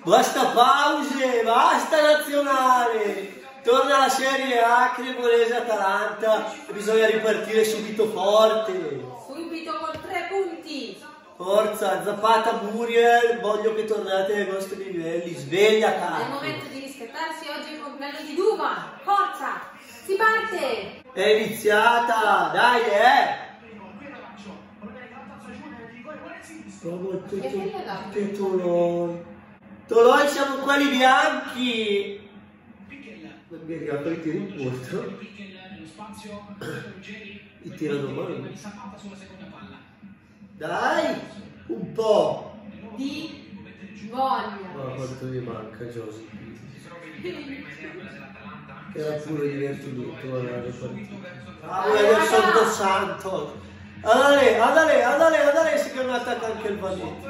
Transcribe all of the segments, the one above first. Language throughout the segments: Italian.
Basta pause, basta nazionale. Torna la Serie A, Cremonese-Atalanta. Bisogna ripartire subito forte. Subito con 3 punti. Forza, Zapata, Muriel, voglio che tornate ai vostri livelli. Sveglia, È il cazzo. momento di rispettarsi, oggi è il compleanno di Duva. Forza, si parte. È iniziata, dai, Che Toloi. Toloi, siamo quelli bianchi. Non mi ricordo i tiri in porto. I tirano male. Dai, un po'. Di voglia. Ma quanto mi manca Giosy. Era pure divertimento guardare le partite. Ah, Ederson dos Santos. Andale, si chiama attacca anche il Vanetto.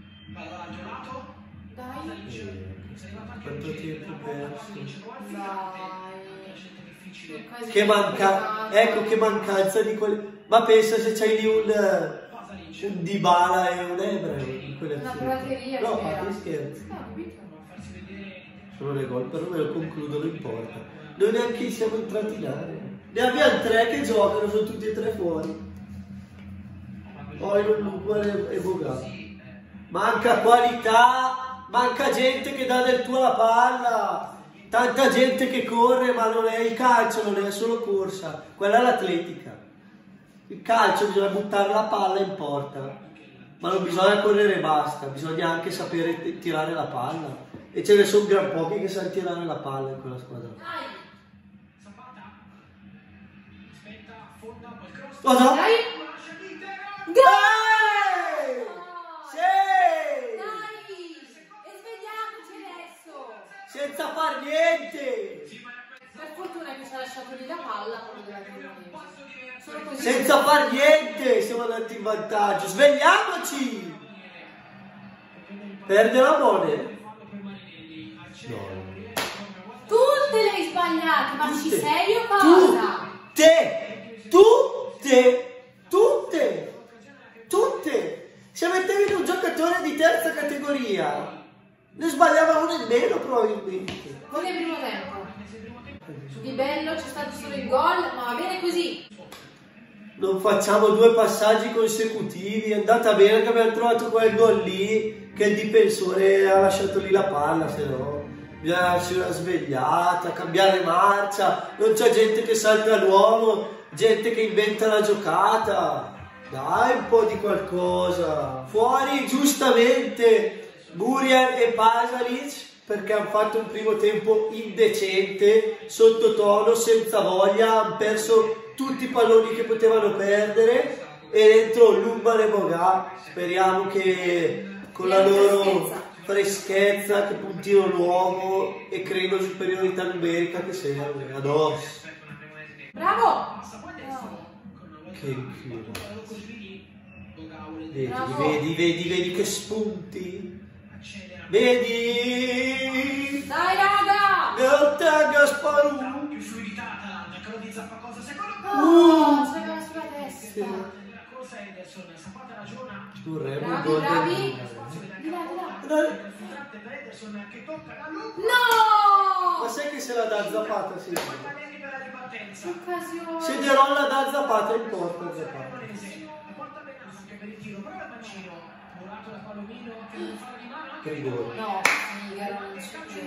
Dai. Quanto tempo perso. Dai. Che manca, ecco che mancanza di quelle. Ma pensa se c'hai lì un Dybala e un Ebra in quelle Una azioni. prateria. No, fate scherzi. Capito? Sono le gol, però me lo concludono in porta. Noi neanche siamo entrati in area. Ne abbiamo 3 che giocano, sono tutti e 3 fuori. Poi non è Boga. Manca qualità, manca gente che dà del tuo alla palla. Tanta gente che corre, ma non è il calcio, non è solo corsa. Quella è l'atletica. Il calcio bisogna buttare la palla in porta. Ma non bisogna correre e basta, bisogna anche sapere tirare la palla. E ce ne sono gran pochi che sanno tirare la palla in quella squadra. Cosa? Dai. Dai! Sì! Dai. E svegliamoci adesso. Senza far niente! Per fortuna che ci ha lasciato lì la palla quello della Cremonese. Solo così. Senza far niente! Siamo andati in vantaggio. Svegliamoci! Perde la Mone? No. Tutte le hai sbagliate, ma ci sei o cosa? Tutte! Se mettevi un giocatore di terza categoria, ne sbagliava uno in meno probabilmente. Come primo tempo. Di bello c'è stato solo il gol, ma va bene così. Non facciamo 2 passaggi consecutivi, è andata bene che abbiamo trovato quel gol lì, che il difensore ha lasciato lì la palla, se no bisogna darsi una svegliata, cambiare marcia, non c'è gente che salta l'uomo, gente che inventa la giocata, dai un po' di qualcosa, fuori giustamente Muriel e Pasalic, perché hanno fatto un primo tempo indecente, sottotono, senza voglia, hanno perso tutti i palloni che potevano perdere e dentro Lumba e Boga, speriamo che con la loro freschezza che puntino l'uomo e creino superiorità numerica che serve addosso. Bravo! Che culo. Vedi che spunti? Vedi? Dai raga! Gatta Gasparu! C'era sulla destra. Vorremmo Bravi. Di là. Ma No! sai che se la dà Zapata, sì. Occasione. Se De Rolla dà Zapata in porta, Zapata. Che rigore. No, era un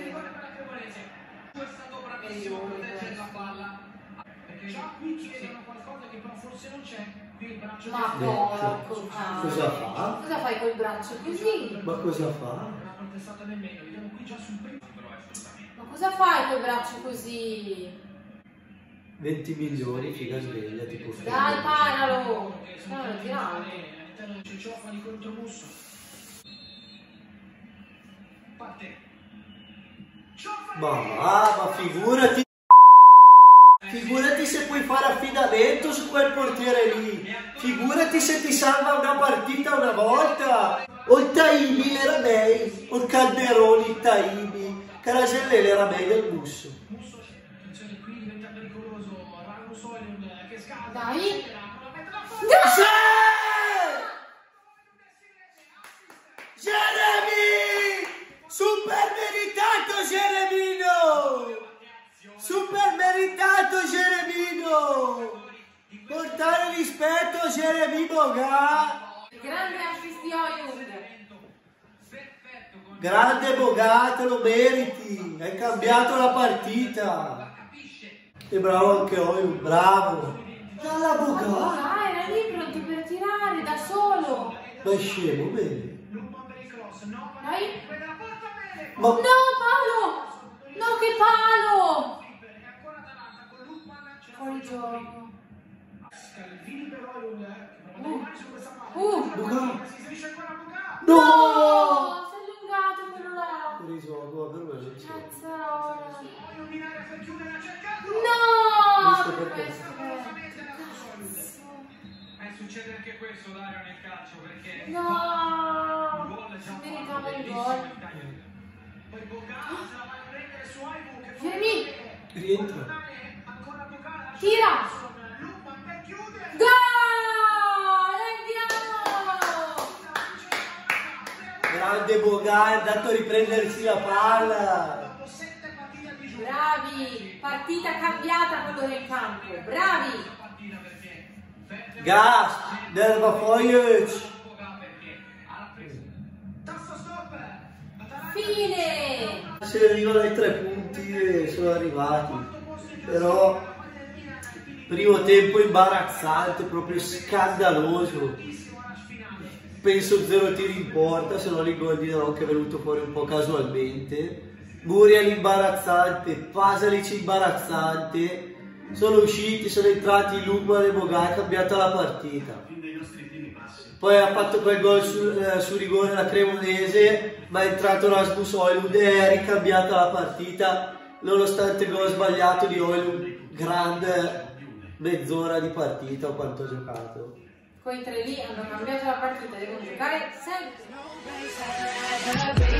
Ma porco cane. Cosa fa? Cosa fai col braccio così? Ma cosa fa? Ma cosa fai col braccio così? 20 milioni, figa sveglia, tipo Dai, paralo! No, lo tiriamo. Ma figurati! Figurati se puoi fare affidamento su quel portiere lì! Figurati se ti salva una partita una volta! O il Taimi era meglio, o il Calderoni, il Taimi, Carasellele era meglio il Musso. Dai! Sì! Jeremy! Super! rispetto a Jeremy Boga. Grande assist di Højlund. Grande Boga, te lo meriti. Hai cambiato la partita. E bravo anche Højlund, bravo. Dalla Boga. Ah, era lì pronto per tirare da solo. Ma è scemo, bene. Dai. Ma... No, Paolo! No, che palo! Fuori gioco. Boga. No! No! Si è allungato quello là. Fuori gioco, per me non c'è. Cazzarola. Visto No! perché? Cazzo. Succede anche questo, Dario, nel calcio, perché No! Si meritava il gol. Jeremy! Rientra. Tira! Gol! Andiamo! Grande Boga, è andato a riprendersi la palla. Bravi! Partita cambiata quando era in campo. Bravi! Gas, Derba Foyec. Fine! Se arrivano ai 3 punti e sono arrivati. Però primo tempo imbarazzante, proprio scandaloso. Penso 0 tiri in porta, se no il gol di Dall'Oc è venuto fuori un po' casualmente. Burial imbarazzante, Pasalic imbarazzante. Sono usciti, sono entrati Lukman e Boga, è cambiata la partita. Poi ha fatto quel gol su rigore la Cremonese, ma è entrato Rasmus Højlund e è ricambiata la partita, nonostante il gol sbagliato di Højlund. Grande mezz'ora di partita o quanto ha giocato. Quei tre lì hanno cambiato la partita, devono giocare sempre.